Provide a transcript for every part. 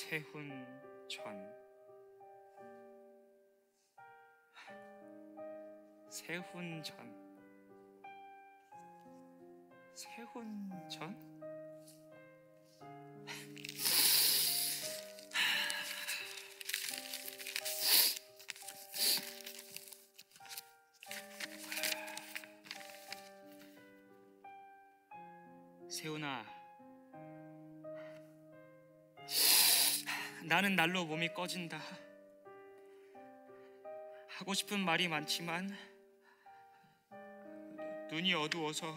세훈전. 세훈전. 세훈전? 세훈아, 나는 날로 몸이 꺼진다. 하고 싶은 말이 많지만 눈이 어두워서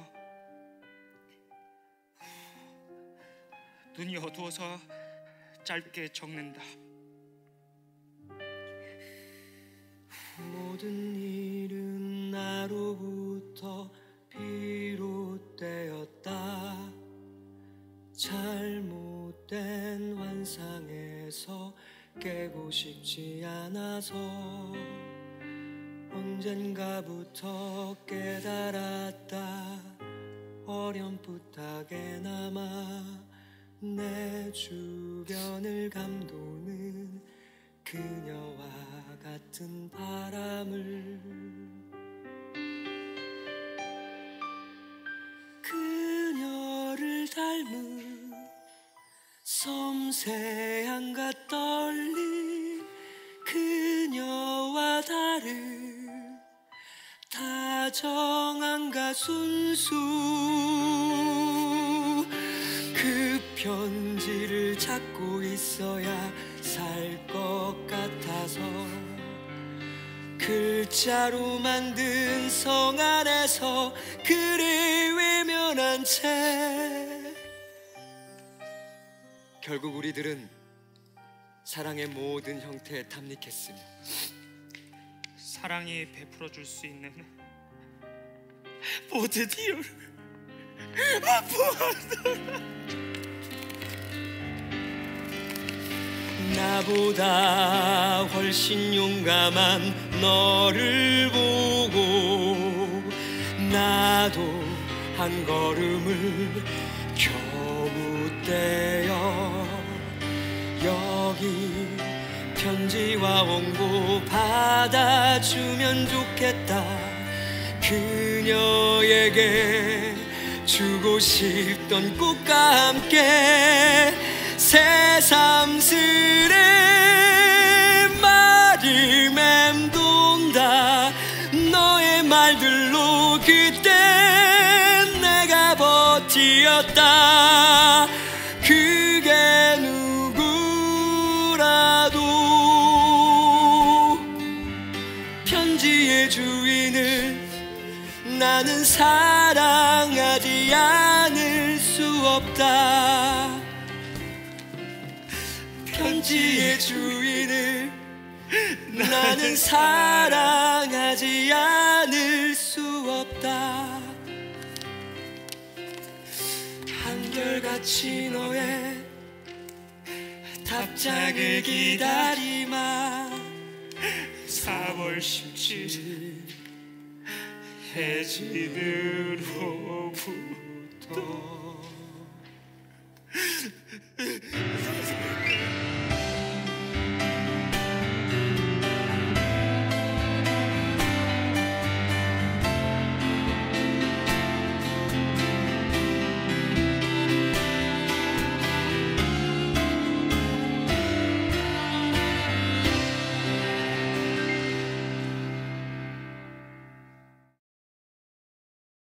짧게 적는다. 모든 일은 나로부터 비롯되었다. 잘못된 환상에서 깨고 싶지 않아서 언젠가부터 깨달았다. 어렴풋하게나마 내 주변을 감도는 그녀와 같은 바람을, 그녀를 닮은 섬세함과 떨림, 그녀와 다른 다정함과 순수. 그 편지를 찾고 있어야 살 것 같아서 글자로 만든 성 안에서 글이 외면한 채 결국 우리들은 사랑의 모든 형태에 탐닉했으며 사랑이 베풀어 줄 수 있는 모든 이유를 보았다. 나보다 훨씬 용감한 너를 보고 나도 한 걸음을 겨우 떼어 여기 편지와 원고 받아주면 좋겠다. 그녀에게 주고 싶던 꽃과 함께 새삼스레 말이 맴돈다. 너의 말들로 그때 내가 버티었다. 그게 누구라도 편지의 주인을 나는 사랑하지 않을 수 없다. 편지의 주인을 나는 사랑하지 않을 수 없다. 한결같이 너의 답장을 기다리마. 4월 17일 해지으로부터